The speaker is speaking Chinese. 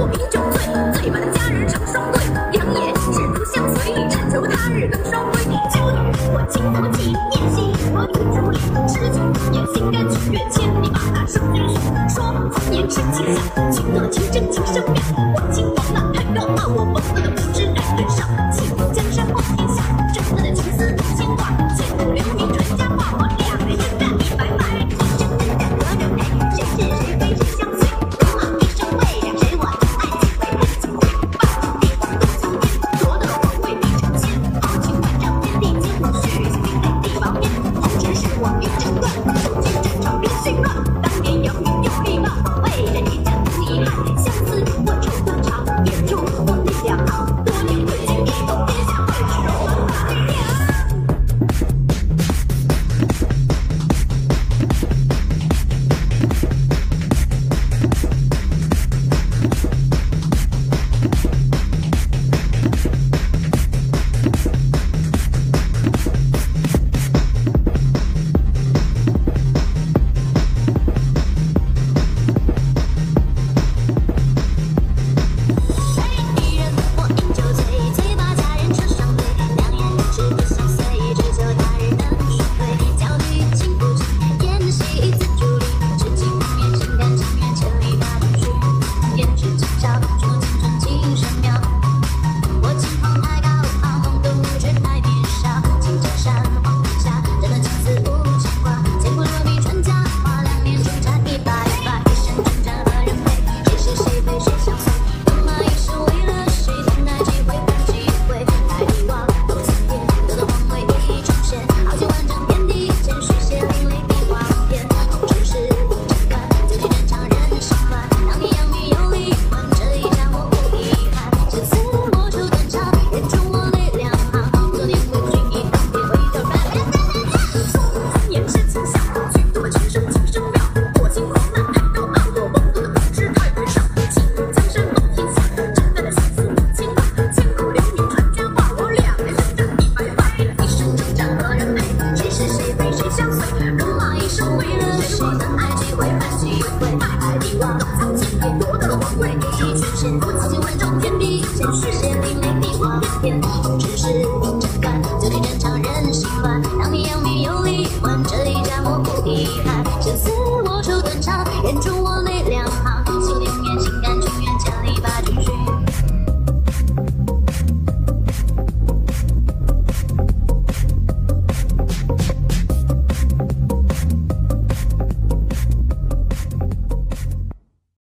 我品酒醉，醉把那佳人成双对，两眼只图相随，只求他日更双归。酒与我情不起，宴席我玉竹里，诗酒也心甘情愿，千里马踏胜军许。说红颜是情小，情多情真情深妙，我情狂浪太高傲，我疯了的不知爱多少。情江山望天下，真的的情丝不牵挂，千古留名传佳话，我两人应该明白白。真真的何人陪？谁是谁非谁相随？罗马一生为两谁我爱情为恨情归。霸气帝王斗苍天，夺得皇位必成仙。豪情万丈天地间，我血腥名泪帝王篇。红尘是我与争断，手牵战场别絮乱。当年有名有礼貌，为了你将遗憾。相思我愁断肠，眼中我泪两行。多年未见，一统天下，会是荣华大地天。夺得了皇位，一曲全国紫金万众天地，前世血淋淋帝王翩翩，只是。